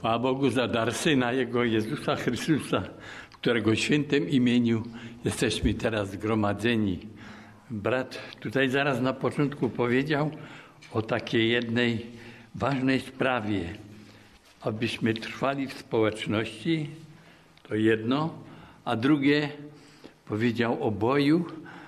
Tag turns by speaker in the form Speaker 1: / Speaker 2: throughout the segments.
Speaker 1: Chwała Bogu za dar Syna Jego, Jezusa Chrystusa, w którego świętym imieniu jesteśmy teraz zgromadzeni. Brat tutaj zaraz na początku powiedział o takiej jednej ważnej sprawie, abyśmy trwali w społeczności, to jedno, a drugie powiedział o boju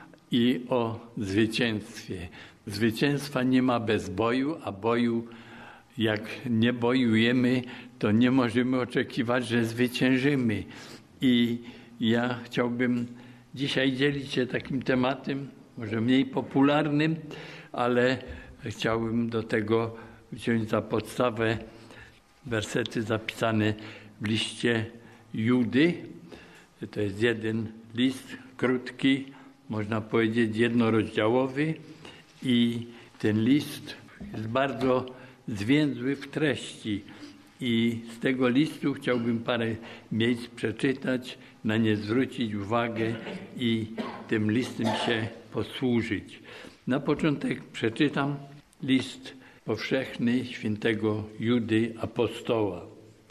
Speaker 1: i o zwycięstwie. Zwycięstwa nie ma bez boju, a boju, jak nie bojujemy, to nie możemy oczekiwać, że zwyciężymy. I ja chciałbym dzisiaj dzielić się takim tematem, może mniej popularnym, ale chciałbym do tego wziąć za podstawę wersety zapisane w liście Judy. To jest jeden list krótki, można powiedzieć jednorozdziałowy, i ten list jest bardzo zwięzły w treści. I z tego listu chciałbym parę miejsc przeczytać, na nie zwrócić uwagę i tym listem się posłużyć. Na początek przeczytam list powszechny świętego Judy apostoła.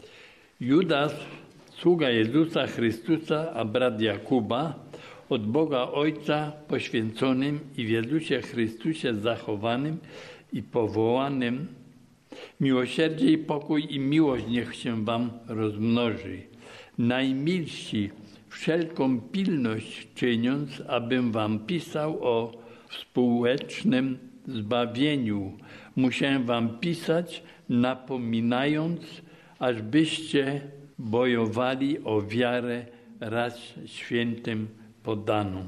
Speaker 1: Judas, sługa Jezusa Chrystusa, a brat Jakuba, od Boga Ojca poświęconym i w Jezusie Chrystusie zachowanym i powołanym, miłosierdzie i pokój i miłość niech się wam rozmnoży. Najmilsi, wszelką pilność czyniąc, abym wam pisał o współecznym zbawieniu. Musiałem wam pisać, napominając, ażbyście bojowali o wiarę raz świętym podaną.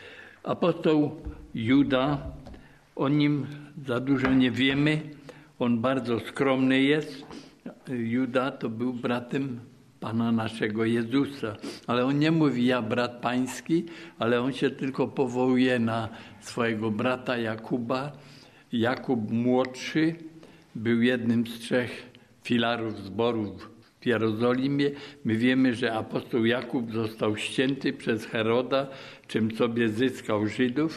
Speaker 1: Apostoł Juda, o nim za dużo nie wiemy, on bardzo skromny jest. Juda to był bratem Pana naszego Jezusa, ale on nie mówi ja brat pański, ale on się tylko powołuje na swojego brata Jakuba. Jakub młodszy był jednym z 3 filarów zborów w Jerozolimie. My wiemy, że apostoł Jakub został ścięty przez Heroda, czym sobie zyskał Żydów,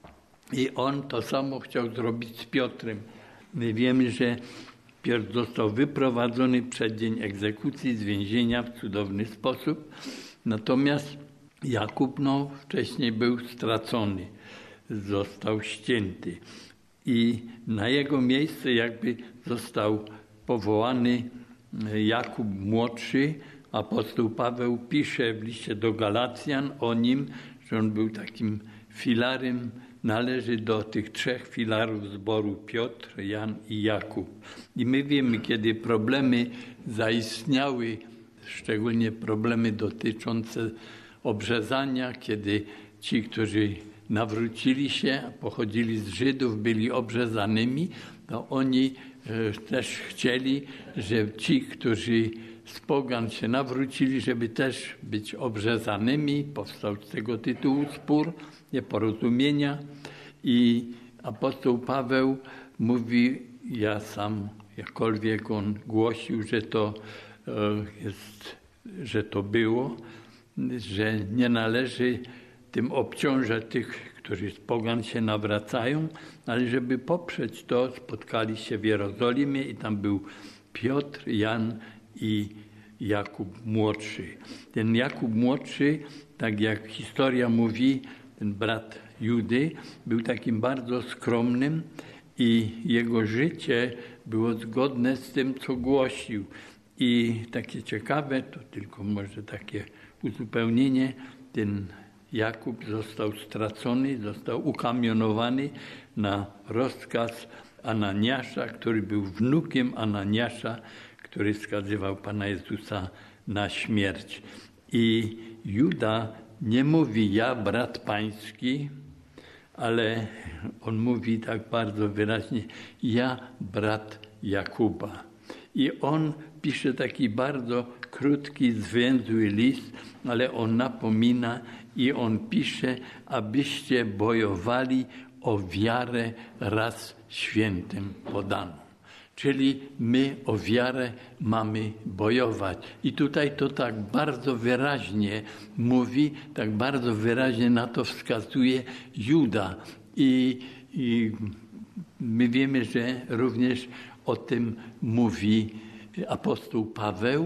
Speaker 1: i on to samo chciał zrobić z Piotrem. My wiemy, że Piotr został wyprowadzony przed dzień egzekucji z więzienia w cudowny sposób, natomiast Jakub wcześniej był stracony, został ścięty i na jego miejsce jakby został powołany Jakub młodszy. Apostoł Paweł pisze w liście do Galacjan o nim, że on był takim filarem, należy do tych 3 filarów zboru: Piotr, Jan i Jakub. I my wiemy, kiedy problemy zaistniały, szczególnie problemy dotyczące obrzezania, kiedy ci, którzy nawrócili się, pochodzili z Żydów, byli obrzezanymi, to oni też chcieli, że ci, którzy z pogan się nawrócili, żeby też być obrzezanymi. Powstał z tego tytułu spór, nieporozumienia, i apostoł Paweł mówi, ja sam, jakkolwiek on głosił, że to było, że nie należy tym obciążać tych, którzy z pogan się nawracają, ale żeby poprzeć to, spotkali się w Jerozolimie i tam był Piotr, Jan i Jakub młodszy. Ten Jakub młodszy, tak jak historia mówi, ten brat Judy, był takim bardzo skromnym i jego życie było zgodne z tym, co głosił. I takie ciekawe, to tylko może takie uzupełnienie, ten Jakub został stracony, został ukamionowany na rozkaz Ananiasza, który był wnukiem Ananiasza, który skazywał Pana Jezusa na śmierć. I Juda nie mówi ja brat pański, ale on mówi tak bardzo wyraźnie ja brat Jakuba. I on pisze taki bardzo krótki, zwięzły list, ale on napomina i on pisze, abyście bojowali o wiarę raz świętym podaną. Czyli my o wiarę mamy bojować. I tutaj to tak bardzo wyraźnie mówi, tak bardzo wyraźnie na to wskazuje Juda. I my wiemy, że również o tym mówi apostoł Paweł,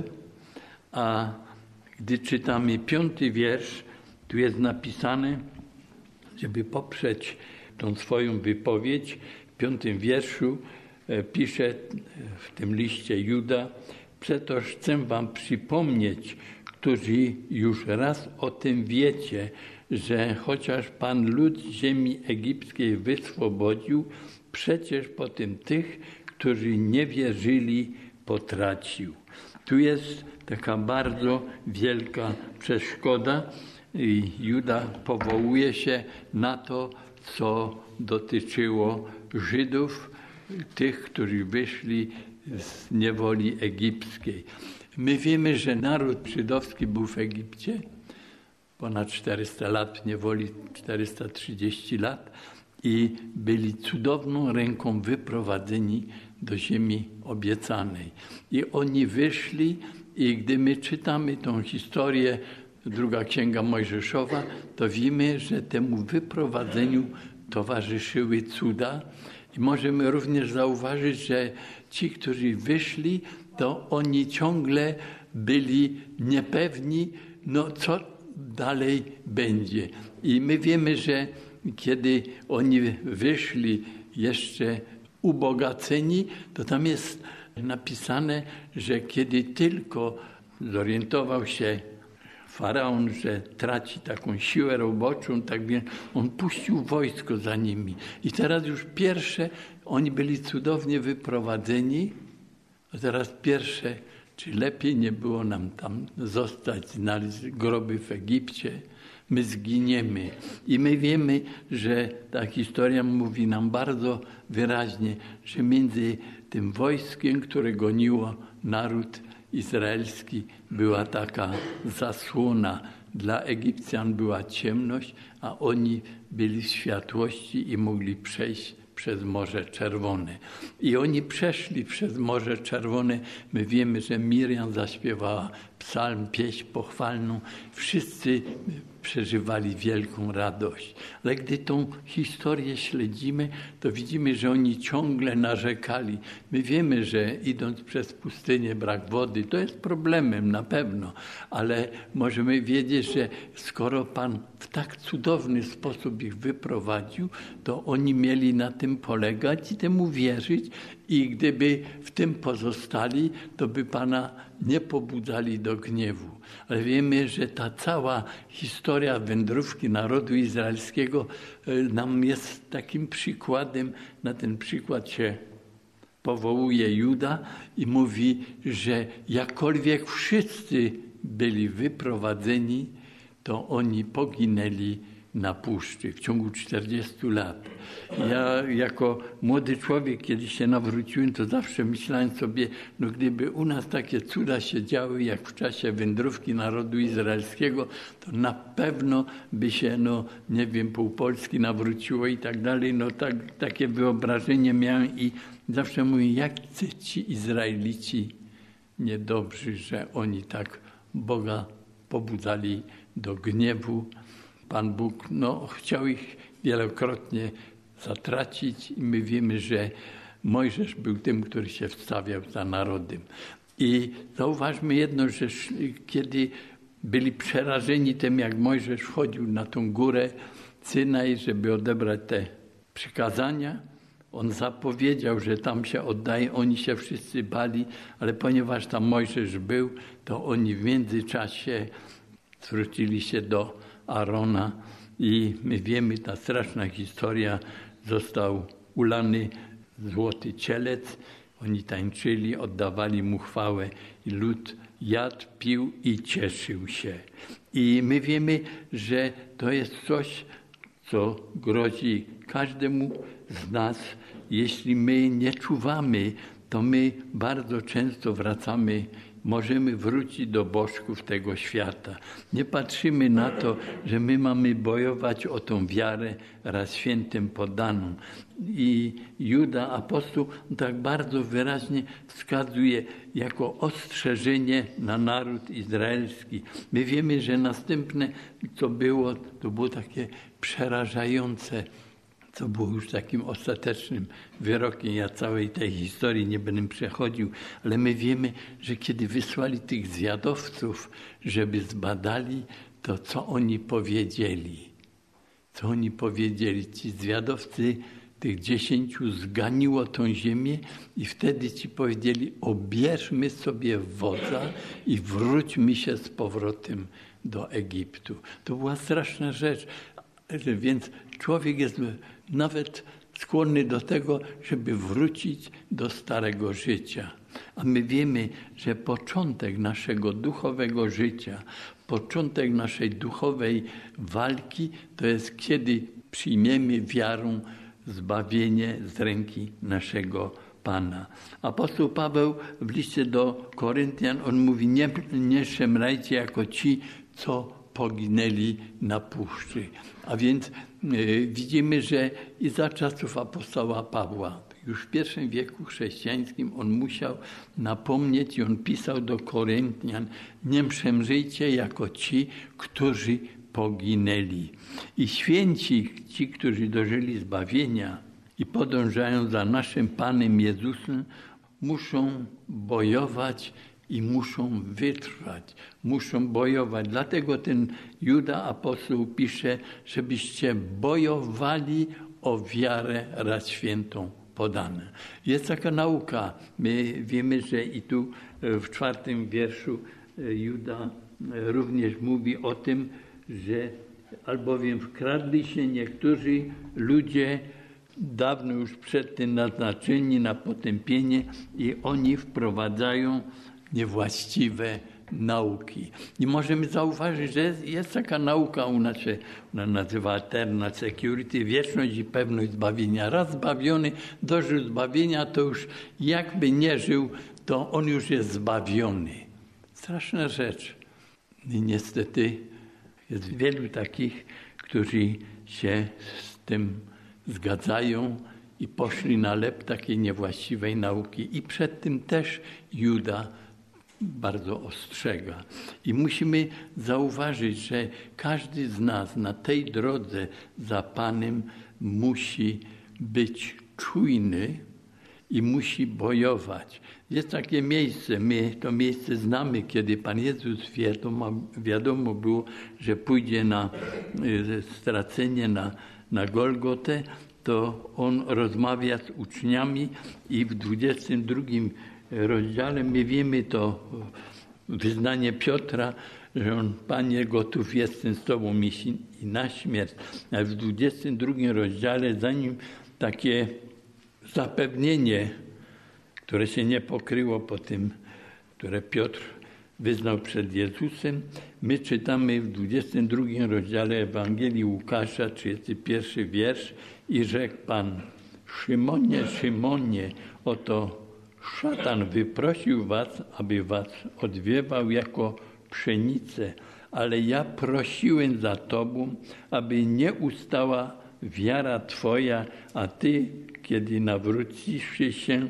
Speaker 1: a gdy czytamy 5 wiersz, tu jest napisane, żeby poprzeć tą swoją wypowiedź, w 5 wierszu pisze w tym liście Juda: przetoż chcę wam przypomnieć, którzy już raz o tym wiecie, że chociaż Pan lud ziemi egipskiej wyswobodził, przecież potem tych, którzy nie wierzyli, potracił. Tu jest taka bardzo wielka przeszkoda i Juda powołuje się na to, co dotyczyło Żydów, tych, którzy wyszli z niewoli egipskiej. My wiemy, że naród żydowski był w Egipcie ponad 400 lat w niewoli, 430 lat i byli cudowną ręką wyprowadzeni do ziemi obiecanej. I oni wyszli i gdy my czytamy tą historię, druga Księga Mojżeszowa, to wiemy, że temu wyprowadzeniu towarzyszyły cuda. I możemy również zauważyć, że ci, którzy wyszli, to oni ciągle byli niepewni, co dalej będzie. I my wiemy, że kiedy oni wyszli jeszcze ubogaceni, to tam jest napisane, że kiedy tylko zorientował się Faraon, że traci taką siłę roboczą, tak więc on puścił wojsko za nimi. I teraz już pierwsze, oni byli cudownie wyprowadzeni, a teraz pierwsze, czy lepiej nie było nam tam zostać, znaleźć groby w Egipcie, my zginiemy. I my wiemy, że ta historia mówi nam bardzo wyraźnie, że między tym wojskiem, które goniło naród izraelski, była taka zasłona. Dla Egipcjan była ciemność, a oni byli w światłości i mogli przejść przez Morze Czerwone. I oni przeszli przez Morze Czerwone. My wiemy, że Miriam zaśpiewała psalm, pieśń pochwalną. Wszyscy przeżywali wielką radość. Ale gdy tą historię śledzimy, to widzimy, że oni ciągle narzekali. My wiemy, że idąc przez pustynię brak wody, to jest problemem na pewno, ale możemy wiedzieć, że skoro Pan w tak cudowny sposób ich wyprowadził, to oni mieli na tym polegać i temu wierzyć i gdyby w tym pozostali, to by Pana nie pobudzali do gniewu. Ale wiemy, że ta cała historia wędrówki narodu izraelskiego nam jest takim przykładem. Na ten przykład się powołuje Juda i mówi, że jakkolwiek wszyscy byli wyprowadzeni, to oni poginęli na puszczy w ciągu 40 lat. Ja jako młody człowiek, kiedy się nawróciłem, to zawsze myślałem sobie, gdyby u nas takie cuda się działy, jak w czasie wędrówki narodu izraelskiego, to na pewno by się, pół Polski nawróciło i tak dalej. Takie wyobrażenie miałem i zawsze mówię, jak ci Izraelici niedobrzy, że oni tak Boga pobudzali do gniewu. Pan Bóg chciał ich wielokrotnie zatracić i my wiemy, że Mojżesz był tym, który się wstawiał za narodem. I zauważmy jedno, że kiedy byli przerażeni tym, jak Mojżesz wchodził na tą górę Synaj, żeby odebrać te przykazania, on zapowiedział, że tam się oddaje, oni się wszyscy bali, ale ponieważ tam Mojżesz był, to oni w międzyczasie zwrócili się do Arona i my wiemy, ta straszna historia, został ulany złoty cielec, oni tańczyli, oddawali mu chwałę i lud jadł, pił i cieszył się. I my wiemy, że to jest coś, co grozi każdemu z nas. Jeśli my nie czuwamy, to my bardzo często możemy wrócić do bożków tego świata. Nie patrzymy na to, że my mamy bojować o tą wiarę raz świętym poddaną. I Juda, apostoł, tak bardzo wyraźnie wskazuje jako ostrzeżenie na naród izraelski. My wiemy, że następne, co było, to było takie przerażające. co było już takim ostatecznym wyrokiem. Ja całej tej historii nie będę przechodził, ale my wiemy, że kiedy wysłali tych zwiadowców, żeby zbadali, to co oni powiedzieli? Co oni powiedzieli? Ci zwiadowcy, tych 10 zganiło tą ziemię i wtedy ci powiedzieli, obierzmy sobie wodza i wróćmy się z powrotem do Egiptu. To była straszna rzecz, więc człowiek jest nawet skłonny do tego, żeby wrócić do starego życia. A my wiemy, że początek naszego duchowego życia, początek naszej duchowej walki to jest, kiedy przyjmiemy wiarą zbawienie z ręki naszego Pana. Apostoł Paweł w liście do Koryntian, on mówi, nie szemrajcie jako ci, co poginęli na puszczy. A więc widzimy, że i za czasów apostoła Pawła, już w I wieku chrześcijańskim on musiał napomnieć i on pisał do Koryntian, nie szemrzyjcie jako ci, którzy poginęli. I święci, ci, którzy dożyli zbawienia i podążają za naszym Panem Jezusem, muszą bojować i muszą wytrwać, muszą bojować. Dlatego ten Juda apostoł pisze, żebyście bojowali o wiarę raz świętą podane. Jest taka nauka. My wiemy, że i tu w 4 wierszu Juda również mówi o tym, że albowiem wkradli się niektórzy ludzie dawno już przed tym naznaczeni na potępienie i oni wprowadzają niewłaściwe nauki. I możemy zauważyć, że jest taka nauka u nas, ona nazywa Eternal Security, wieczność i pewność zbawienia. Raz zbawiony, dożył zbawienia, to już jakby nie żył, to on już jest zbawiony. Straszna rzecz. I niestety jest wielu takich, którzy się z tym zgadzają i poszli na lep takiej niewłaściwej nauki. I przed tym też Juda bardzo ostrzega. I musimy zauważyć, że każdy z nas na tej drodze za Panem musi być czujny i musi bojować. Jest takie miejsce, my to miejsce znamy, kiedy Pan Jezus wiadomo było, że pójdzie na stracenie na Golgotę, to On rozmawia z uczniami i w 22 rozdziale my wiemy to wyznanie Piotra, że on, Panie, gotów jestem z Tobą iść i na śmierć. A w 22 rozdziale za nim takie zapewnienie, które się nie pokryło po tym, które Piotr wyznał przed Jezusem. My czytamy w 22 rozdziale Ewangelii Łukasza, 31 wiersz i rzekł Pan, Szymonie, Szymonie, oto szatan wyprosił was, aby was odwiewał jako pszenicę, ale ja prosiłem za Tobą, aby nie ustała wiara Twoja, a Ty, kiedy nawrócisz się,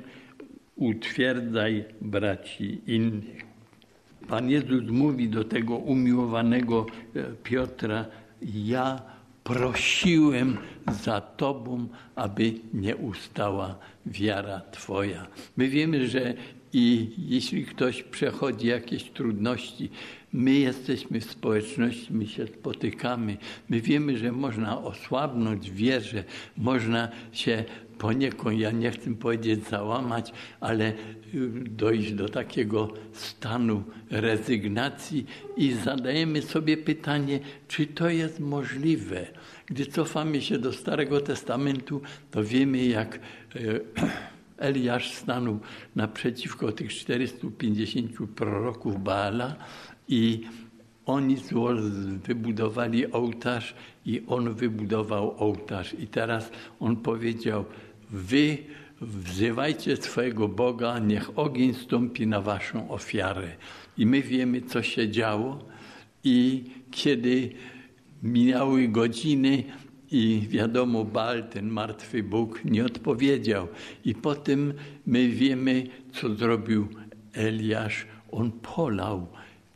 Speaker 1: utwierdzaj braci innych. Pan Jezus mówi do tego umiłowanego Piotra, ja prosiłem za Tobą, aby nie ustała wiara Twoja. My wiemy, że i jeśli ktoś przechodzi jakieś trudności, my jesteśmy w społeczności, my się spotykamy, my wiemy, że można osłabnąć w wierze, można się poniekąd, ja nie chcę powiedzieć załamać, ale dojść do takiego stanu rezygnacji i zadajemy sobie pytanie, czy to jest możliwe. Gdy cofamy się do Starego Testamentu, to wiemy, jak Eliasz stanął naprzeciwko tych 450 proroków Baala i oni wybudowali ołtarz i on wybudował ołtarz. I teraz on powiedział, wy wzywajcie swojego Boga, niech ogień stąpi na waszą ofiarę. I my wiemy, co się działo i kiedy minęły godziny i wiadomo, Baal, ten martwy Bóg, nie odpowiedział. I potem my wiemy, co zrobił Eliasz. On polał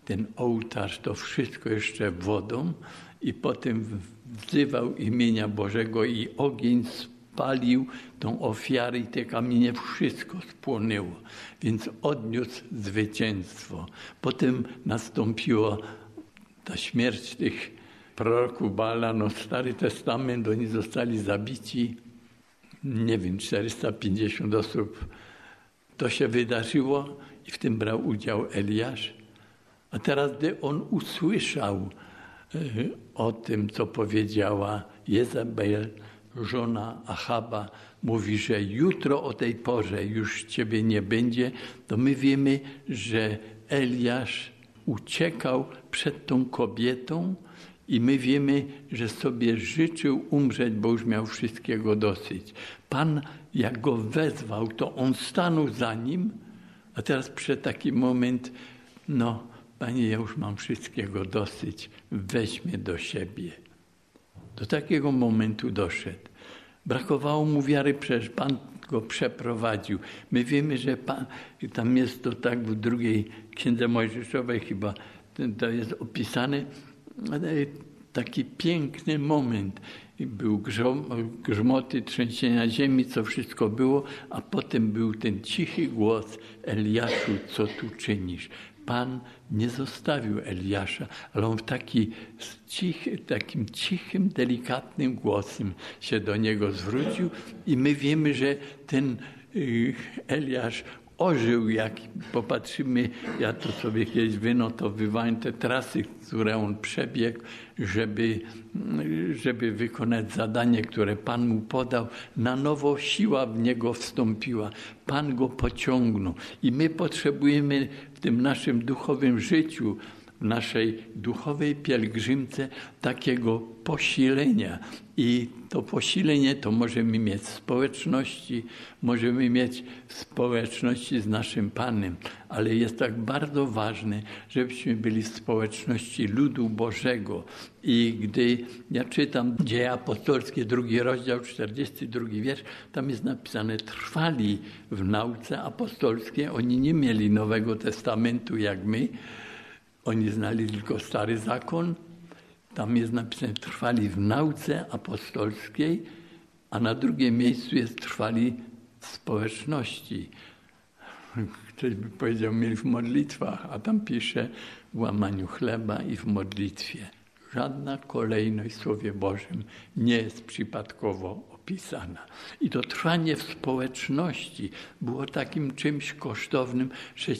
Speaker 1: ten ołtarz, to wszystko jeszcze wodą i potem wzywał imienia Bożego i ogień spalił tą ofiarę i te kamienie, wszystko spłonęło. Więc odniósł zwycięstwo. Potem nastąpiła ta śmierć tych proroków Baala, Stary Testament, oni zostali zabici, nie wiem, 450 osób. To się wydarzyło i w tym brał udział Eliasz. A teraz, gdy on usłyszał o tym, co powiedziała Jezabel, żona Achaba, mówi, że jutro o tej porze już ciebie nie będzie, to my wiemy, że Eliasz uciekał przed tą kobietą i my wiemy, że sobie życzył umrzeć, bo już miał wszystkiego dosyć. Pan, jak go wezwał, to on stanął za nim, a teraz przyszedł taki moment, Panie, ja już mam wszystkiego dosyć, weź mnie do siebie. Do takiego momentu doszedł. Brakowało mu wiary, przecież Pan go przeprowadził. My wiemy, że Pan, tam jest to tak w drugiej Księdze Mojżeszowej chyba, to jest opisane, taki piękny moment. Był grzmoty, trzęsienia ziemi, co wszystko było, a potem był ten cichy głos: Eliaszu, co tu czynisz? Pan nie zostawił Eliasza, ale on w takim cichym, delikatnym głosem się do niego zwrócił i my wiemy, że ten Eliasz ożył, jak popatrzymy, ja to sobie kiedyś wynotowywałem, te trasy, które on przebiegł, żeby wykonać zadanie, które Pan mu podał. Na nowo siła w niego wstąpiła. Pan go pociągnął. I my potrzebujemy w tym naszym duchowym życiu, w naszej duchowej pielgrzymce takiego posilenia. I to posilenie to możemy mieć w społeczności, możemy mieć w społeczności z naszym Panem, ale jest tak bardzo ważne, żebyśmy byli w społeczności ludu Bożego. I gdy ja czytam Dzieje Apostolskie, 2 rozdział, 42 wiersz, tam jest napisane: trwali w nauce apostolskiej, oni nie mieli Nowego Testamentu jak my, oni znali tylko Stary Zakon. Tam jest napisane: trwali w nauce apostolskiej, a na drugim miejscu jest: trwali w społeczności. Ktoś by powiedział, mieli w modlitwach, a tam pisze: w łamaniu chleba i w modlitwie. Żadna kolejność w Słowie Bożym nie jest przypadkowo opisana. I to trwanie w społeczności było takim czymś kosztownym, że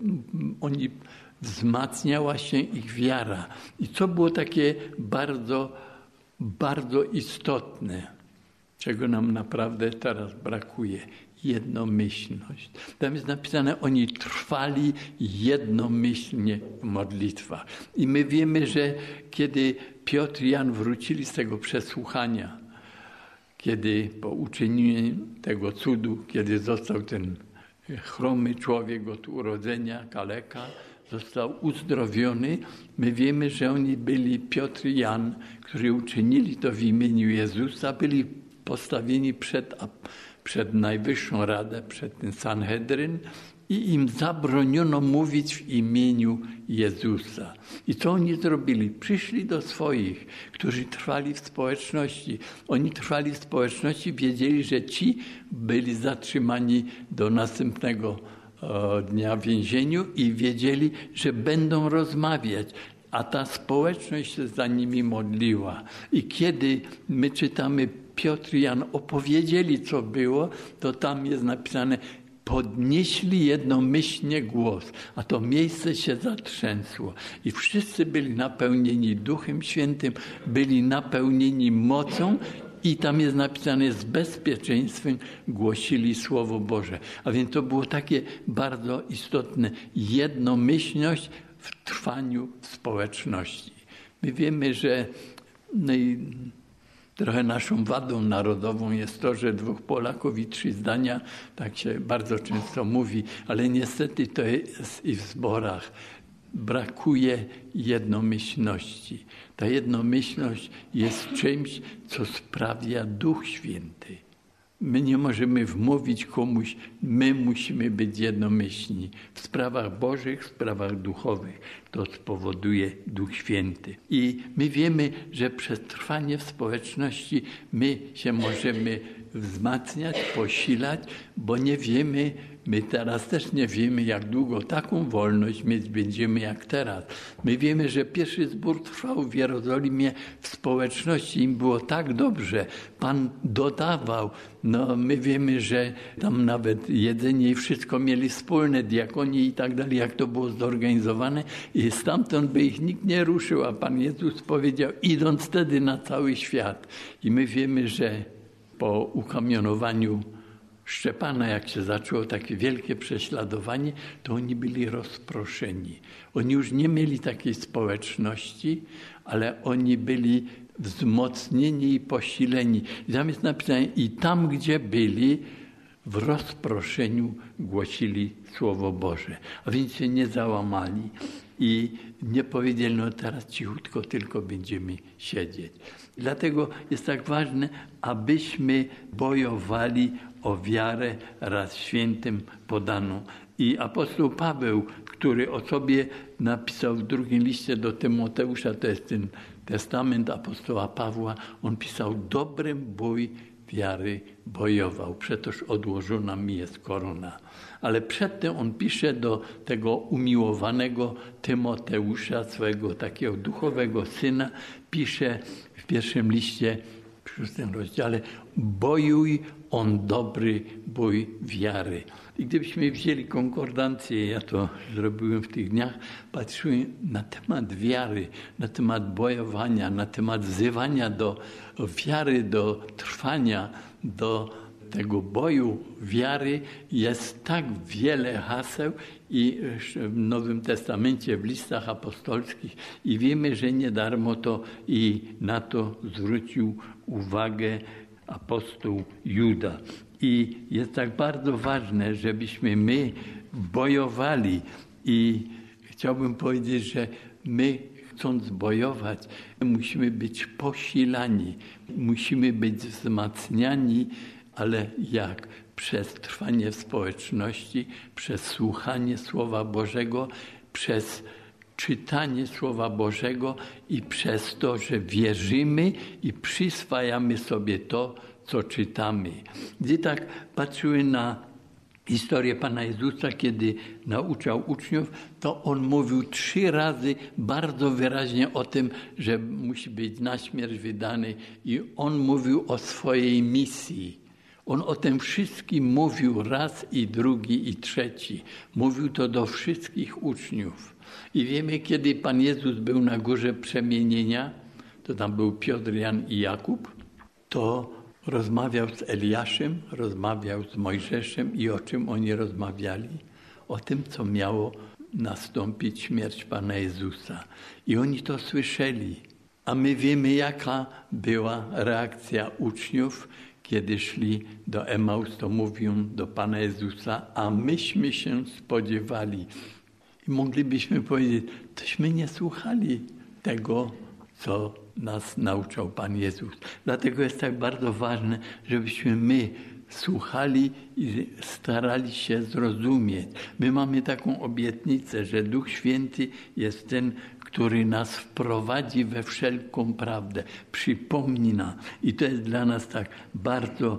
Speaker 1: wzmacniała się ich wiara. I co było takie bardzo, bardzo istotne, czego nam naprawdę teraz brakuje? Jednomyślność. Tam jest napisane, oni trwali jednomyślnie w modlitwach. I my wiemy, że kiedy Piotr i Jan wrócili z tego przesłuchania, kiedy po uczynieniu tego cudu, kiedy został ten chromy człowiek od urodzenia, kaleka, został uzdrowiony, my wiemy, że oni byli, Piotr i Jan, którzy uczynili to w imieniu Jezusa, byli postawieni przed Najwyższą Radę, przed ten Sanhedryn i im zabroniono mówić w imieniu Jezusa. I co oni zrobili? Przyszli do swoich, którzy trwali w społeczności. Oni trwali w społeczności, wiedzieli, że ci byli zatrzymani do następnego dnia w więzieniu i wiedzieli, że będą rozmawiać, a ta społeczność się za nimi modliła. I kiedy my czytamy, Piotr i Jan opowiedzieli, co było, to tam jest napisane: podnieśli jednomyślnie głos, a to miejsce się zatrzęsło. I wszyscy byli napełnieni Duchem Świętym, byli napełnieni mocą i tam jest napisane: z bezpieczeństwem głosili Słowo Boże. A więc to było takie bardzo istotne, jednomyślność w trwaniu w społeczności. My wiemy, że trochę naszą wadą narodową jest to, że 2 Polaków i 3 zdania, tak się bardzo często mówi, ale niestety to jest i w zborach. Brakuje jednomyślności. Ta jednomyślność jest czymś, co sprawia Duch Święty. My nie możemy wmówić komuś, my musimy być jednomyślni. W sprawach bożych, w sprawach duchowych to spowoduje Duch Święty. I my wiemy, że przez trwanie w społeczności my się możemy wzmacniać, posilać, bo nie wiemy, my teraz też nie wiemy, jak długo taką wolność mieć będziemy jak teraz. My wiemy, że pierwszy zbór trwał w Jerozolimie w społeczności. Im było tak dobrze. Pan dodawał. No, my wiemy, że tam nawet jedzenie i wszystko mieli wspólne, diakonie i tak dalej, jak to było zorganizowane. I stamtąd by ich nikt nie ruszył, a Pan Jezus powiedział, idąc wtedy na cały świat. I my wiemy, że po ukamionowaniu Szczepana, jak się zaczęło takie wielkie prześladowanie, to oni byli rozproszeni. Oni już nie mieli takiej społeczności, ale oni byli wzmocnieni i posileni. I tam jest napisane, i tam, gdzie byli, w rozproszeniu głosili Słowo Boże. A więc się nie załamali i nie powiedzieli, no teraz cichutko tylko będziemy siedzieć. Dlatego jest tak ważne, abyśmy bojowali o wiarę raz świętym podaną. I apostoł Paweł, który o sobie napisał w drugim liście do Tymoteusza, to jest ten testament apostoła Pawła, on pisał, dobrym bój wiary bojował, przetoż odłożona mi jest korona. Ale przedtem on pisze do tego umiłowanego Tymoteusza, swojego takiego duchowego syna, pisze w pierwszym liście, w 6 rozdziale, bojuj on dobry bój wiary. I gdybyśmy wzięli konkordancję, ja to zrobiłem w tych dniach, patrzyłem na temat wiary, na temat bojowania, na temat wzywania do wiary, do trwania, do tego boju wiary jest tak wiele haseł i w Nowym Testamencie, w listach apostolskich i wiemy, że nie darmo to i na to zwrócił uwagę apostoł Juda. I jest tak bardzo ważne, żebyśmy my bojowali i chciałbym powiedzieć, że my chcąc bojować, musimy być posilani, musimy być wzmacniani, ale jak? Przez trwanie w społeczności, przez słuchanie Słowa Bożego, przez czytanie Słowa Bożego i przez to, że wierzymy i przyswajamy sobie to, co czytamy. Gdy tak patrzyłem na historię Pana Jezusa, kiedy nauczał uczniów, to On mówił 3 razy bardzo wyraźnie o tym, że musi być na śmierć wydany i On mówił o swojej misji. On o tym wszystkim mówił raz i drugi i trzeci. Mówił to do wszystkich uczniów. I wiemy, kiedy Pan Jezus był na górze przemienienia, to tam był Piotr, Jan i Jakub, to rozmawiał z Eliaszem, rozmawiał z Mojżeszem i o czym oni rozmawiali? O tym, co miało nastąpić śmierć Pana Jezusa. I oni to słyszeli. A my wiemy, jaka była reakcja uczniów, kiedy szli do Emaus, to mówią do Pana Jezusa, a myśmy się spodziewali. I moglibyśmy powiedzieć, tośmy nie słuchali tego, co nas nauczał Pan Jezus. Dlatego jest tak bardzo ważne, żebyśmy my słuchali i starali się zrozumieć. My mamy taką obietnicę, że Duch Święty jest ten, który nas wprowadzi we wszelką prawdę, przypomina. I to jest dla nas tak bardzo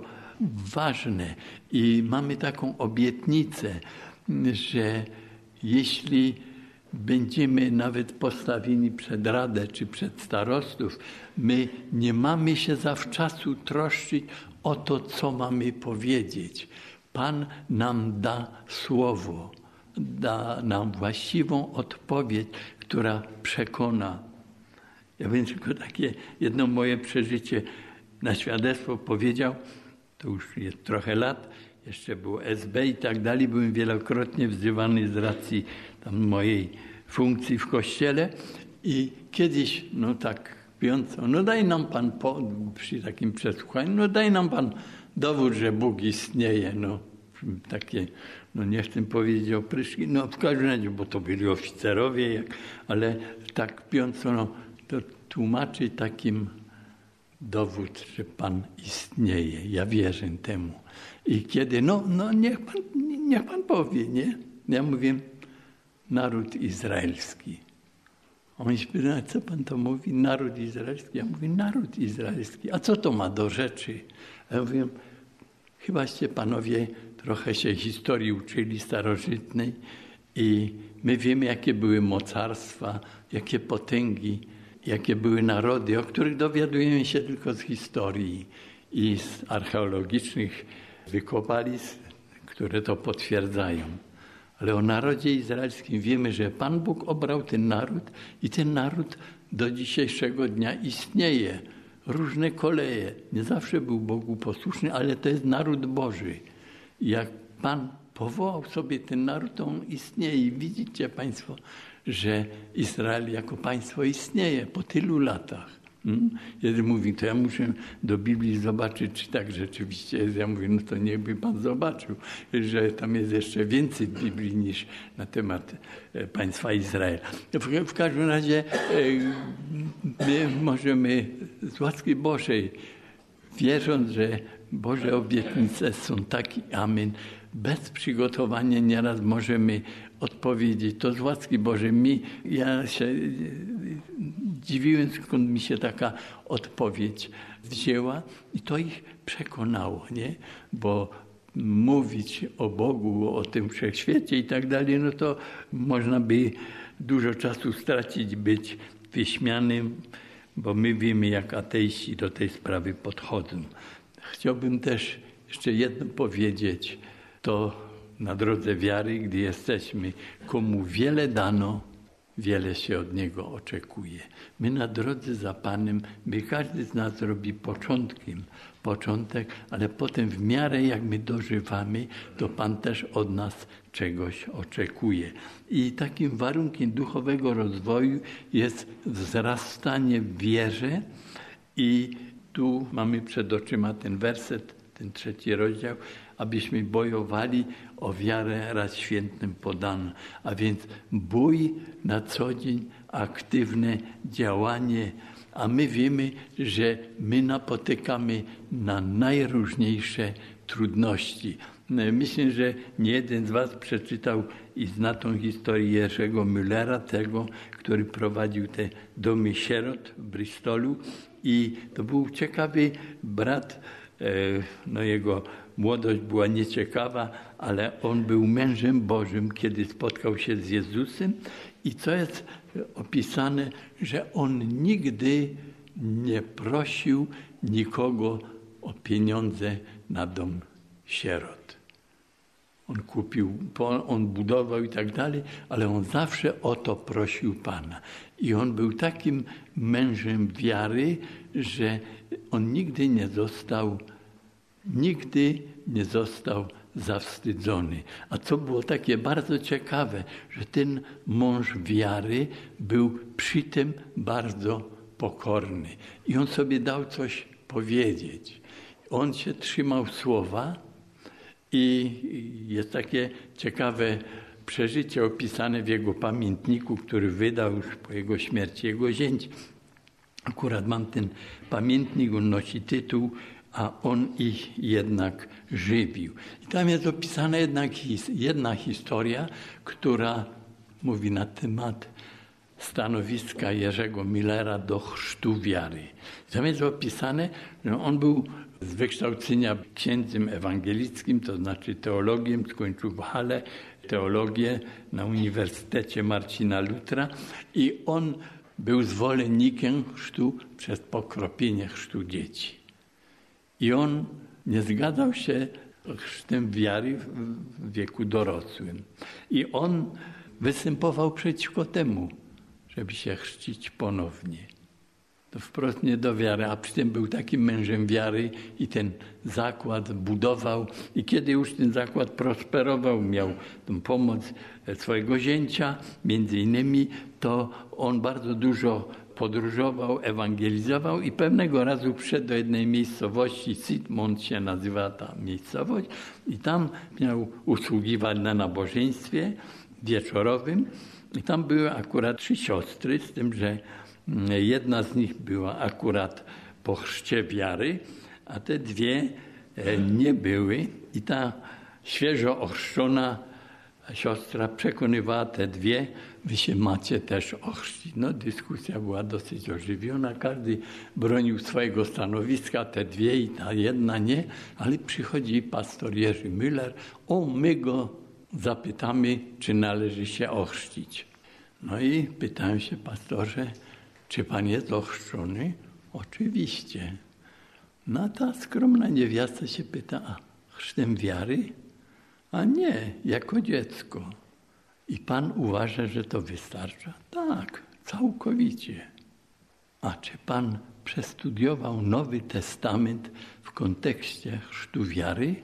Speaker 1: ważne. I mamy taką obietnicę, że jeśli będziemy nawet postawieni przed radę czy przed starostów, my nie mamy się zawczasu troszczyć o to, co mamy powiedzieć. Pan nam da słowo, da nam właściwą odpowiedź, która przekona. Ja bym tylko takie jedno moje przeżycie na świadectwo powiedział, to już jest trochę lat, jeszcze było SB i tak dalej, byłem wielokrotnie wzywany z racji tam mojej funkcji w kościele i kiedyś, no tak piąco, no daj nam Pan, przy takim przesłuchaniu, no daj nam Pan dowód, że Bóg istnieje, no takie, no nie chcę powiedzieć o pryszki, no w każdym razie, bo to byli oficerowie, ale tak piąco, no to tłumaczy takim dowód, że Pan istnieje. Ja wierzę temu. I kiedy, niech Pan powie, nie? Ja mówię, naród izraelski. Oni się pytają, co Pan to mówi? Naród izraelski? Ja mówię, naród izraelski. A co to ma do rzeczy? Ja mówię, chybaście panowie trochę się historii uczyli starożytnej i my wiemy, jakie były mocarstwa, jakie potęgi, jakie były narody, o których dowiadujemy się tylko z historii i z archeologicznych wykopalisk, które to potwierdzają. Ale o narodzie izraelskim wiemy, że Pan Bóg obrał ten naród i ten naród do dzisiejszego dnia istnieje. Różne koleje. Nie zawsze był Bogu posłuszny, ale to jest naród Boży. I jak Pan powołał sobie ten naród, to on istnieje. I widzicie Państwo, że Izrael jako państwo istnieje po tylu latach. Jeden mówi, to ja muszę do Biblii zobaczyć, czy tak rzeczywiście jest. Ja mówię, no to niechby Pan zobaczył, że tam jest jeszcze więcej Biblii niż na temat państwa Izrael. W każdym razie my możemy z łaski Bożej, wierząc, że Boże obietnice są tak i amen, bez przygotowania nieraz możemy odpowiedzieć. To z łaski Bożej. Ja się dziwiłem, skąd mi się taka odpowiedź wzięła i to ich przekonało, nie? Bo mówić o Bogu, o tym wszechświecie i tak dalej, no to można by dużo czasu stracić, być wyśmianym, bo my wiemy, jak ateiści do tej sprawy podchodzą. Chciałbym też jeszcze jedno powiedzieć. To na drodze wiary, gdy jesteśmy, komu wiele dano, wiele się od Niego oczekuje. My na drodze za Panem, każdy z nas robi początek, ale potem w miarę jak my dożywamy, to Pan też od nas czegoś oczekuje. I takim warunkiem duchowego rozwoju jest wzrastanie w wierze i tu mamy przed oczyma ten werset, ten 3 rozdział, abyśmy bojowali o wiarę raz świętym podaną. A więc bój na co dzień, aktywne działanie, a my wiemy, że my napotykamy na najróżniejsze trudności. Myślę, że nie jeden z Was przeczytał i zna tą historię Jerzego Müllera, tego, który prowadził te domy sierot w Bristolu. I to był ciekawy brat, jego młodość była nieciekawa, ale on był mężem Bożym, kiedy spotkał się z Jezusem. I co jest opisane, że on nigdy nie prosił nikogo o pieniądze na dom sierot. On kupił, on budował i tak dalej, ale on zawsze o to prosił Pana. I on był takim mężem wiary, że on nigdy nie został zawstydzony. A co było takie bardzo ciekawe, że ten mąż wiary był przy tym bardzo pokorny. I on sobie dał coś powiedzieć. On się trzymał słowa i jest takie ciekawe przeżycie opisane w jego pamiętniku, który wydał już po jego śmierci jego zięć. Akurat mam ten pamiętnik, on nosi tytuł, a on ich jednak żywił. I tam jest opisana jednak jedna historia, która mówi na temat stanowiska Jerzego Müllera do chrztu wiary. I tam jest opisane, że on był z wykształcenia księdzem ewangelickim, to znaczy teologiem, skończył w Halle teologię na Uniwersytecie Marcina Lutra i on był zwolennikiem chrztu przez pokropienie chrztu dzieci. I on nie zgadzał się chrztem wiary w wieku dorosłym. I on występował przeciwko temu, żeby się chrzcić ponownie. To wprost nie do wiary, a przy tym był takim mężem wiary i ten zakład budował. I kiedy już ten zakład prosperował, miał tą pomoc swojego zięcia, między innymi, to on bardzo dużo podróżował, ewangelizował i pewnego razu przyszedł do jednej miejscowości, Sidmont się nazywa ta miejscowość, i tam miał usługiwać na nabożeństwie wieczorowym. I tam były akurat 3 siostry, z tym, że jedna z nich była akurat po chrzcie wiary, a te dwie nie były. I ta świeżo ochrzczona siostra przekonywała te dwie, wy się macie też ochrzcić. No, dyskusja była dosyć ożywiona, każdy bronił swojego stanowiska, te dwie i ta jedna nie, ale przychodzi pastor Jerzy Müller, my go zapytamy, czy należy się ochrzcić. No i pytałem się, pastorze, czy pan jest ochrzczony? Oczywiście. No ta skromna niewiasta się pyta, a chrztem wiary? A nie, jako dziecko. I pan uważa, że to wystarcza? Tak, całkowicie. A czy pan przestudiował Nowy Testament w kontekście chrztu wiary?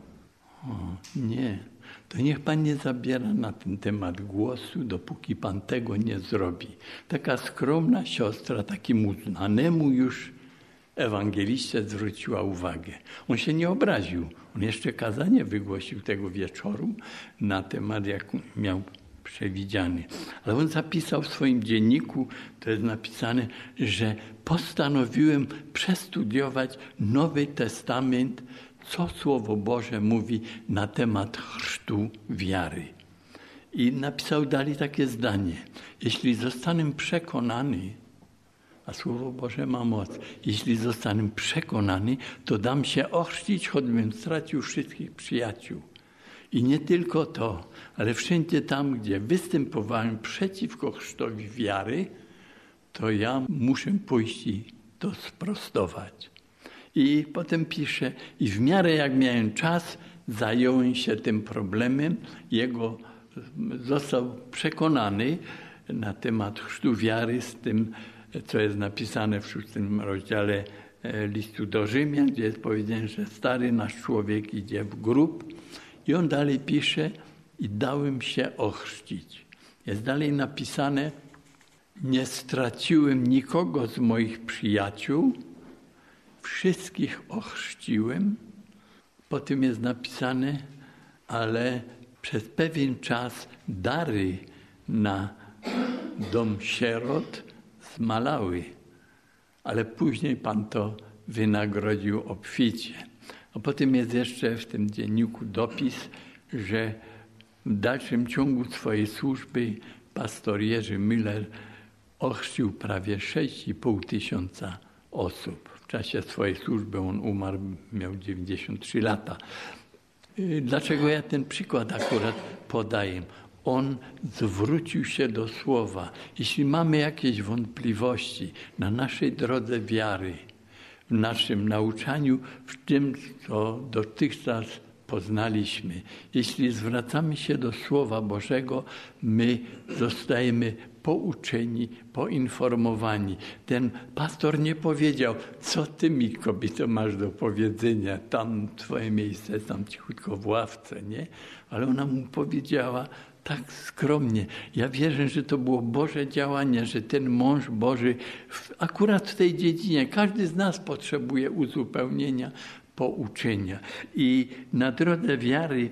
Speaker 1: Nie. To niech pan nie zabiera na ten temat głosu, dopóki pan tego nie zrobi. Taka skromna siostra, takiemu uznanemu już ewangeliście zwróciła uwagę. On się nie obraził. On jeszcze kazanie wygłosił tego wieczoru na temat, jak miał przewidziany. Ale on zapisał w swoim dzienniku, to jest napisane, że postanowiłem przestudiować Nowy Testament, co Słowo Boże mówi na temat chrztu wiary. I napisał dalej takie zdanie. Jeśli zostanę przekonany, a Słowo Boże ma moc, jeśli zostanę przekonany, to dam się ochrzcić, choćbym stracił wszystkich przyjaciół. I nie tylko to, ale wszędzie tam, gdzie występowałem przeciwko chrztowi wiary, to ja muszę pójść i to sprostować. I potem pisze, i w miarę jak miałem czas, zająłem się tym problemem. Został przekonany na temat chrztu wiary z tym, co jest napisane w 6 rozdziale listu do Rzymian, gdzie jest powiedziane, że stary nasz człowiek idzie w grób. I on dalej pisze, i dałem się ochrzcić. Jest dalej napisane, nie straciłem nikogo z moich przyjaciół, wszystkich ochrzciłem. Potem jest napisane, ale przez pewien czas dary na dom sierot zmalały, ale później Pan to wynagrodził obficie. A potem jest jeszcze w tym dzienniku dopis, że w dalszym ciągu swojej służby pastor Jerzy Müller ochrzcił prawie 6,5 tysiąca osób. W czasie swojej służby on umarł, miał 93 lata. Dlaczego ja ten przykład akurat podaję? On zwrócił się do Słowa. Jeśli mamy jakieś wątpliwości na naszej drodze wiary, w naszym nauczaniu, w tym, co dotychczas poznaliśmy, jeśli zwracamy się do Słowa Bożego, my zostajemy pouczeni, poinformowani. Ten pastor nie powiedział, co ty mi, kobieto, masz do powiedzenia, tam twoje miejsce, tam cichutko w ławce, nie? Ale ona mu powiedziała tak skromnie. Ja wierzę, że to było Boże działanie, że ten mąż Boży akurat w tej dziedzinie, każdy z nas potrzebuje uzupełnienia, pouczenia. I na drodze wiary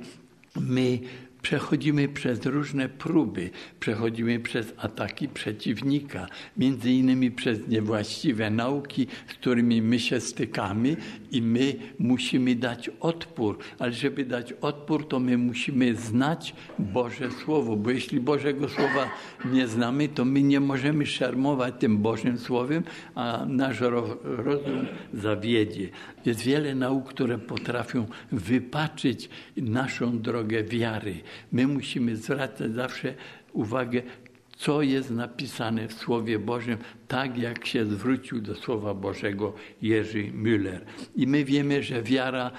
Speaker 1: my przechodzimy przez różne próby, przechodzimy przez ataki przeciwnika, między innymi przez niewłaściwe nauki, z którymi my się stykamy i my musimy dać odpór. Ale żeby dać odpór, to my musimy znać Boże Słowo, bo jeśli Bożego Słowa nie znamy, to my nie możemy szermować tym Bożym Słowem, a nasz rozum zawiedzie. Jest wiele nauk, które potrafią wypaczyć naszą drogę wiary. My musimy zwracać zawsze uwagę, co jest napisane w Słowie Bożym, tak jak się zwrócił do Słowa Bożego Jerzy Müller. I my wiemy, że wiara,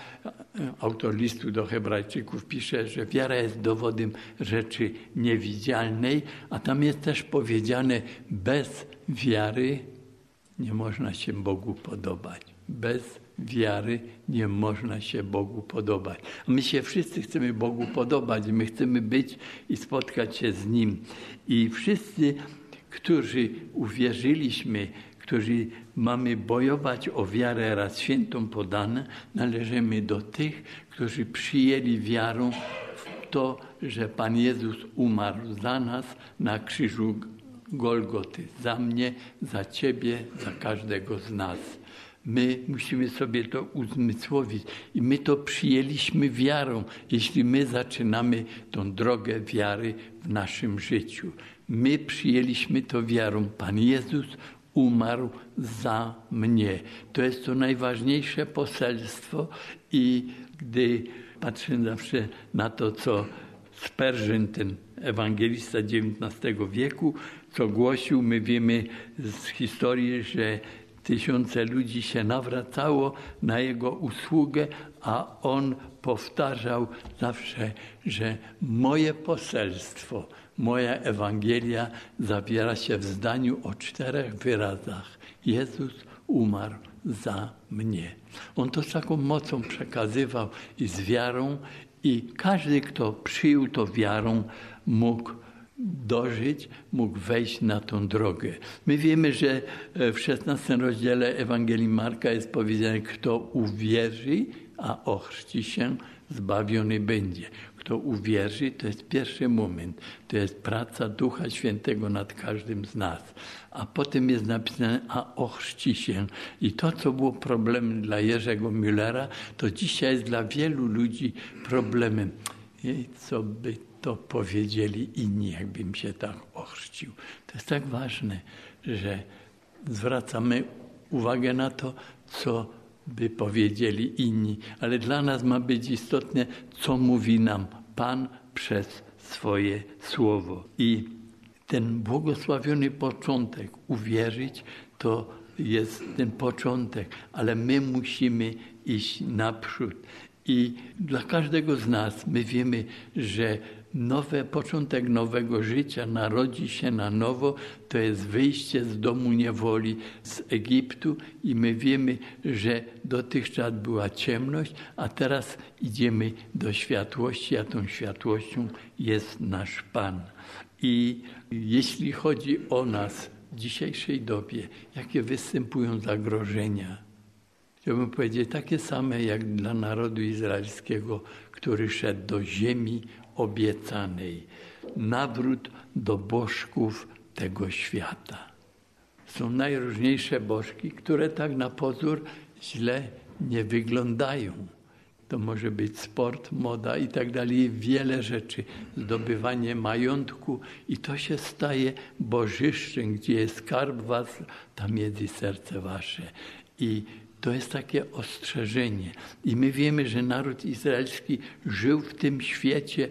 Speaker 1: autor listu do Hebrajczyków pisze, że wiara jest dowodem rzeczy niewidzialnej, a tam jest też powiedziane, bez wiary nie można się Bogu podobać. Bez wiary nie można się Bogu podobać. A my się wszyscy chcemy Bogu podobać. My chcemy być i spotkać się z Nim. I wszyscy, którzy uwierzyliśmy, którzy mamy bojować o wiarę raz świętą podane, należymy do tych, którzy przyjęli wiarą w to, że Pan Jezus umarł za nas na krzyżu Golgoty. Za mnie, za Ciebie, za każdego z nas. My musimy sobie to uzmysłowić i my to przyjęliśmy wiarą, jeśli my zaczynamy tą drogę wiary w naszym życiu. My przyjęliśmy to wiarą. Pan Jezus umarł za mnie. To jest to najważniejsze poselstwo i gdy patrzę zawsze na to, co Spurgeon, ten ewangelista XIX wieku, co głosił, my wiemy z historii, że tysiące ludzi się nawracało na jego usługę, a on powtarzał zawsze, że moje poselstwo, moja Ewangelia zawiera się w zdaniu o 4 wyrazach. Jezus umarł za mnie. On to z taką mocą przekazywał i z wiarą i każdy, kto przyjął to wiarą, mógł dożyć, mógł wejść na tą drogę. My wiemy, że w 16 rozdziale Ewangelii Marka jest powiedziane, kto uwierzy, a ochrzci się, zbawiony będzie. Kto uwierzy, to jest pierwszy moment. To jest praca Ducha Świętego nad każdym z nas. A potem jest napisane, a ochrzci się. I to, co było problemem dla Jerzego Müllera, to dzisiaj jest dla wielu ludzi problemem. I co by to powiedzieli inni, jakbym się tak ochrzcił. To jest tak ważne, że zwracamy uwagę na to, co by powiedzieli inni. Ale dla nas ma być istotne, co mówi nam Pan przez swoje słowo. I ten błogosławiony początek, uwierzyć, to jest ten początek, ale my musimy iść naprzód. I dla każdego z nas my wiemy, że początek nowego życia narodzi się na nowo, to jest wyjście z domu niewoli, z Egiptu i my wiemy, że dotychczas była ciemność, a teraz idziemy do światłości, a tą światłością jest nasz Pan. I jeśli chodzi o nas w dzisiejszej dobie, jakie występują zagrożenia? Chciałbym powiedzieć, takie same jak dla narodu izraelskiego, który szedł do ziemi obiecanej. Nawrót do bożków tego świata. Są najróżniejsze bożki, które tak na pozór źle nie wyglądają. To może być sport, moda i tak dalej, wiele rzeczy, zdobywanie majątku i to się staje bożyszczem, gdzie jest skarb was, tam jest i serce wasze. I to jest takie ostrzeżenie. I my wiemy, że naród izraelski żył w tym świecie,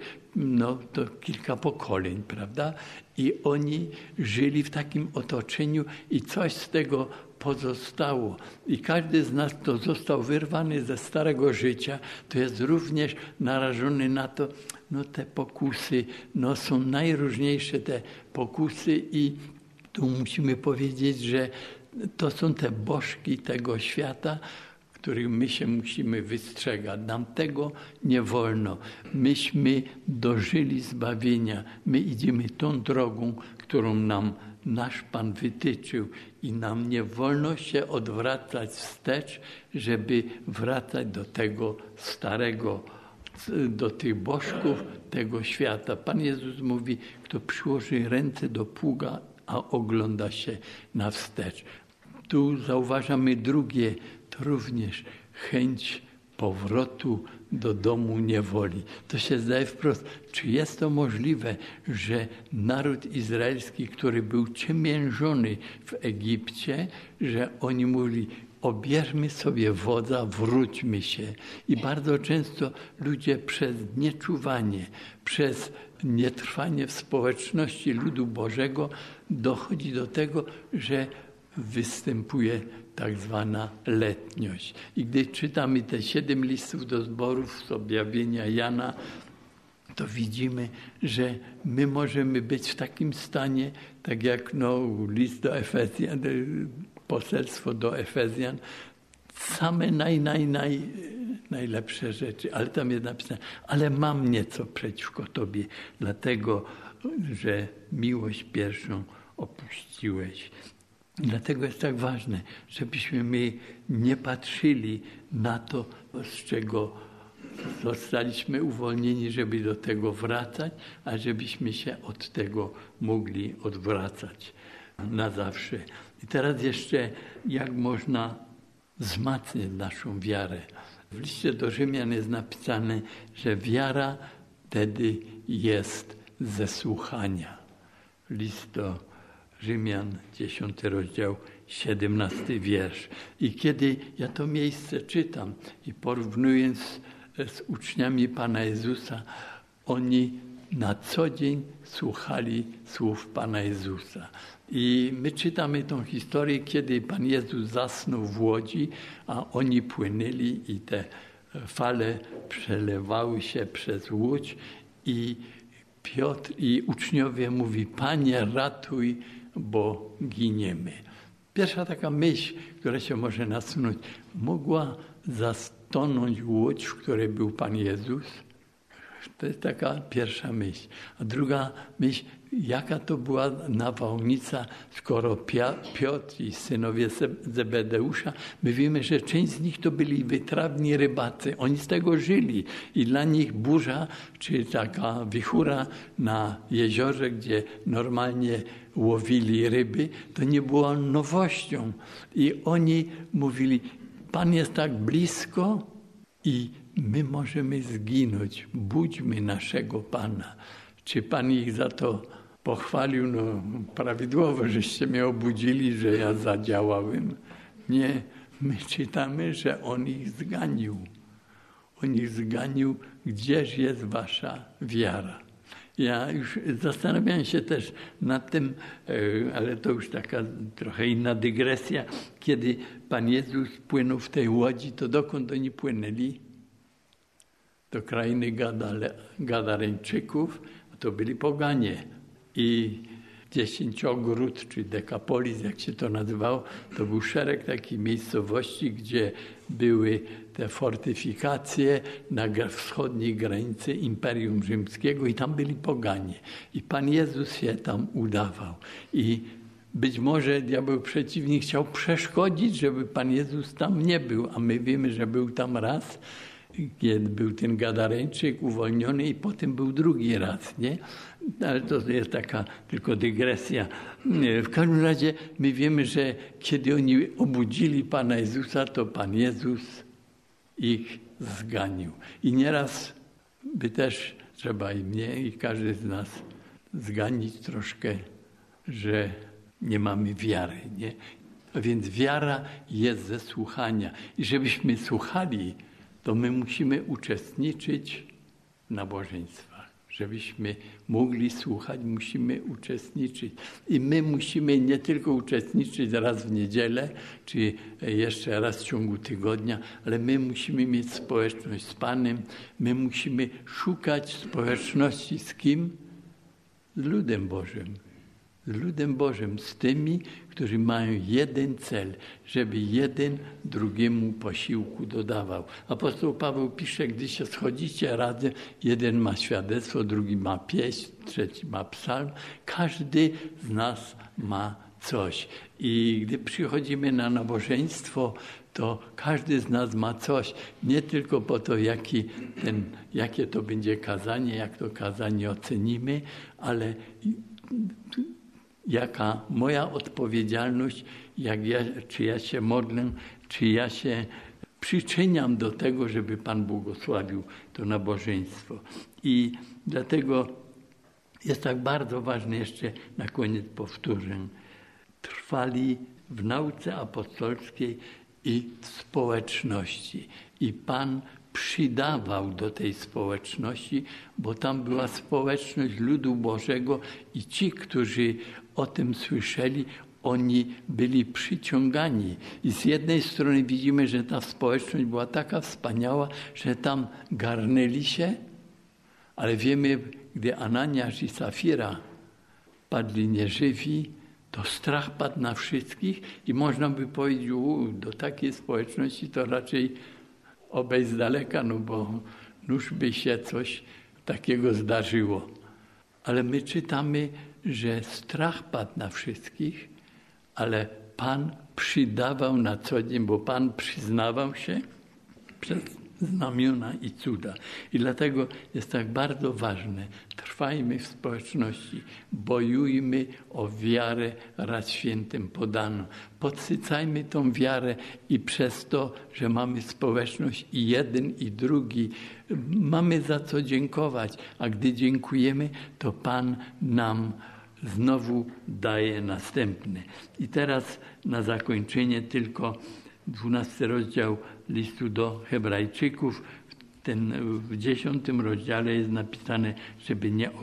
Speaker 1: to kilka pokoleń, prawda? I oni żyli w takim otoczeniu i coś z tego pozostało. I każdy z nas, kto został wyrwany ze starego życia, to jest również narażony na to, te pokusy, są najróżniejsze te pokusy i tu musimy powiedzieć, że to są te bożki tego świata, których my się musimy wystrzegać. Nam tego nie wolno. Myśmy dożyli zbawienia. My idziemy tą drogą, którą nam nasz Pan wytyczył i nam nie wolno się odwracać wstecz, żeby wracać do tego starego, do tych bożków tego świata. Pan Jezus mówi, kto przyłoży ręce do pługa, a ogląda się na wstecz. Tu zauważamy drugie, to również chęć powrotu do domu niewoli. To się zdaje wprost, czy jest to możliwe, że naród izraelski, który był ciemiężony w Egipcie, że oni mówili, obierzmy sobie wodza, wróćmy się. I bardzo często ludzie przez nieczuwanie, przez nietrwanie w społeczności ludu Bożego dochodzi do tego, że występuje tak zwana letniość. I gdy czytamy te 7 listów do zborów z objawienia Jana, to widzimy, że my możemy być w takim stanie, tak jak list do Efezjan, poselstwo do Efezjan, same najlepsze rzeczy, ale tam jest napisane, ale mam nieco przeciwko Tobie, dlatego, że miłość pierwszą opuściłeś. Dlatego jest tak ważne, żebyśmy my nie patrzyli na to, z czego zostaliśmy uwolnieni, żeby do tego wracać, a żebyśmy się od tego mogli odwracać na zawsze. I teraz jeszcze, jak można wzmacnia naszą wiarę. W liście do Rzymian jest napisane, że wiara wtedy jest ze słuchania. List do Rzymian, 10 rozdział, 17 wiersz. I kiedy ja to miejsce czytam i porównując z uczniami Pana Jezusa, oni na co dzień słuchali słów Pana Jezusa. I my czytamy tą historię, kiedy Pan Jezus zasnął w łodzi, a oni płynęli i te fale przelewały się przez łódź i Piotr i uczniowie mówi: Panie, ratuj, bo giniemy. Pierwsza taka myśl, która się może nasunąć, mogła zastonąć łódź, w której był Pan Jezus? To jest taka pierwsza myśl. A druga myśl, jaka to była nawałnica, skoro Piotr i synowie Zebedeusza, my wiemy, że część z nich to byli wytrawni rybacy. Oni z tego żyli i dla nich burza, czy taka wichura na jeziorze, gdzie normalnie łowili ryby, to nie było nowością. I oni mówili: Pan jest tak blisko i my możemy zginąć. Budźmy naszego Pana. Czy Pan ich za to pochwalił? No prawidłowo, żeście mnie obudzili, że ja zadziałałem. Nie, my czytamy, że On ich zganił. On ich zganił. Gdzież jest wasza wiara? Ja już zastanawiałem się też nad tym, ale to już taka trochę inna dygresja. Kiedy Pan Jezus płynął w tej łodzi, to dokąd oni płynęli? Do krainy Gadareńczyków, a to byli poganie. I Dziesięciogród, czy Dekapolis, jak się to nazywało, to był szereg takich miejscowości, gdzie były te fortyfikacje na wschodniej granicy Imperium Rzymskiego i tam byli poganie. I Pan Jezus się tam udawał. I być może diabeł przeciwnie chciał przeszkodzić, żeby Pan Jezus tam nie był, a my wiemy, że był tam raz, kiedy był ten Gadareńczyk uwolniony i potem był drugi raz, nie? Ale to jest taka tylko dygresja. W każdym razie my wiemy, że kiedy oni obudzili Pana Jezusa, to Pan Jezus ich zganił. I nieraz by też trzeba i mnie, i każdy z nas zganić troszkę, że nie mamy wiary, nie? A więc wiara jest ze słuchania. I żebyśmy słuchali, to my musimy uczestniczyć w nabożeństwach. Żebyśmy mogli słuchać, musimy uczestniczyć. I my musimy nie tylko uczestniczyć raz w niedzielę, czy jeszcze raz w ciągu tygodnia, ale my musimy mieć społeczność z Panem. My musimy szukać społeczności z kim? Z ludem Bożym. Z ludem Bożym, z tymi, którzy mają jeden cel, żeby jeden drugiemu posiłku dodawał. Apostoł Paweł pisze, gdy się schodzicie razem, jeden ma świadectwo, drugi ma pieśń, trzeci ma psalm. Każdy z nas ma coś. I gdy przychodzimy na nabożeństwo, to każdy z nas ma coś. Nie tylko po to, jakie to będzie kazanie, jak to kazanie ocenimy, ale jaka moja odpowiedzialność, czy ja się modlę, czy ja się przyczyniam do tego, żeby Pan błogosławił to nabożeństwo. I dlatego jest tak bardzo ważne, jeszcze na koniec powtórzę, trwali w nauce apostolskiej i w społeczności. I Pan przydawał do tej społeczności, bo tam była społeczność ludu Bożego i ci, którzy o tym słyszeli, oni byli przyciągani. I z jednej strony widzimy, że ta społeczność była taka wspaniała, że tam garnęli się, ale wiemy, gdy Ananiasz i Safira padli nieżywi, to strach padł na wszystkich i można by powiedzieć, do takiej społeczności to raczej obejść z daleka, no bo nuż by się coś takiego zdarzyło. Ale my czytamy, że strach padł na wszystkich, ale Pan przydawał na co dzień, bo Pan przyznawał się przed znamiona i cuda. I dlatego jest tak bardzo ważne, trwajmy w społeczności, bojujmy o wiarę raz świętym podaną. Podsycajmy tą wiarę i przez to, że mamy społeczność i jeden i drugi, mamy za co dziękować, a gdy dziękujemy, to Pan nam znowu daje następne. I teraz na zakończenie tylko 12 rozdział listu do Hebrajczyków. W 10 rozdziale jest napisane, żeby nie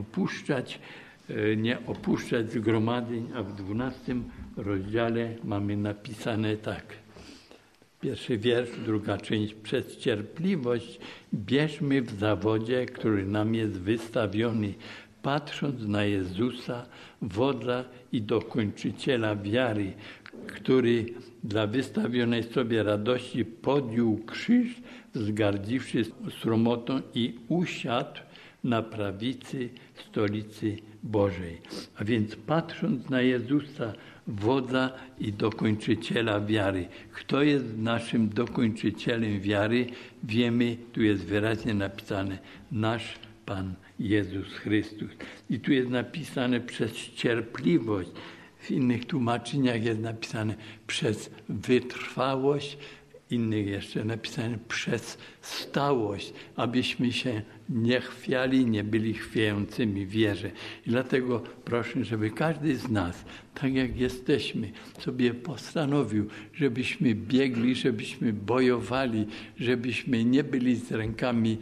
Speaker 1: opuszczać zgromadzeń, a w 12 rozdziale mamy napisane tak. Pierwszy wiersz, druga część. Przez cierpliwość bierzmy w zawodzie, który nam jest wystawiony, patrząc na Jezusa, wodza i dokończyciela wiary, który dla wystawionej sobie radości podjął krzyż, wzgardziwszy sromotą i usiadł na prawicy stolicy Bożej. A więc patrząc na Jezusa, wodza i dokończyciela wiary. Kto jest naszym dokończycielem wiary? Wiemy, tu jest wyraźnie napisane, nasz Pan Jezus Chrystus. I tu jest napisane przez cierpliwość. W innych tłumaczeniach jest napisane przez wytrwałość, innych jeszcze napisane przez stałość, abyśmy się nie chwiali, nie byli chwiejącymi w wierze. I dlatego proszę, żeby każdy z nas, tak jak jesteśmy, sobie postanowił, żebyśmy biegli, żebyśmy bojowali, żebyśmy nie byli z rękami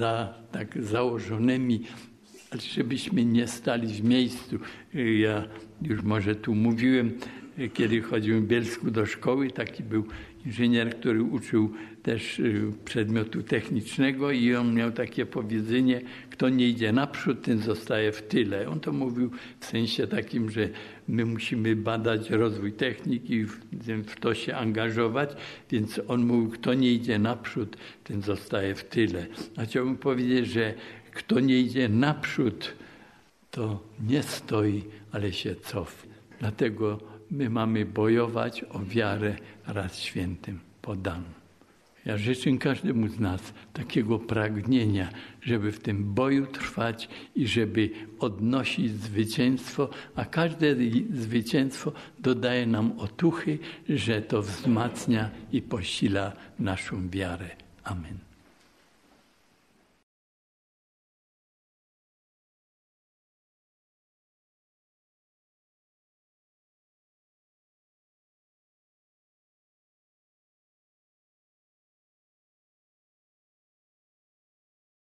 Speaker 1: założonymi, żebyśmy nie stali w miejscu. Ja już może tu mówiłem, kiedy chodziłem w Bielsku do szkoły, taki był inżynier, który uczył też przedmiotu technicznego i on miał takie powiedzenie, kto nie idzie naprzód, ten zostaje w tyle. On to mówił w sensie takim, że my musimy badać rozwój techniki i w to się angażować, więc on mówił, kto nie idzie naprzód, ten zostaje w tyle. A chciałbym powiedzieć, że kto nie idzie naprzód, to nie stoi, ale się cofa. Dlatego my mamy bojować o wiarę raz świętym podaną. Ja życzę każdemu z nas takiego pragnienia, żeby w tym boju trwać i żeby odnosić zwycięstwo, a każde zwycięstwo dodaje nam otuchy, że to wzmacnia i posila naszą wiarę. Amen.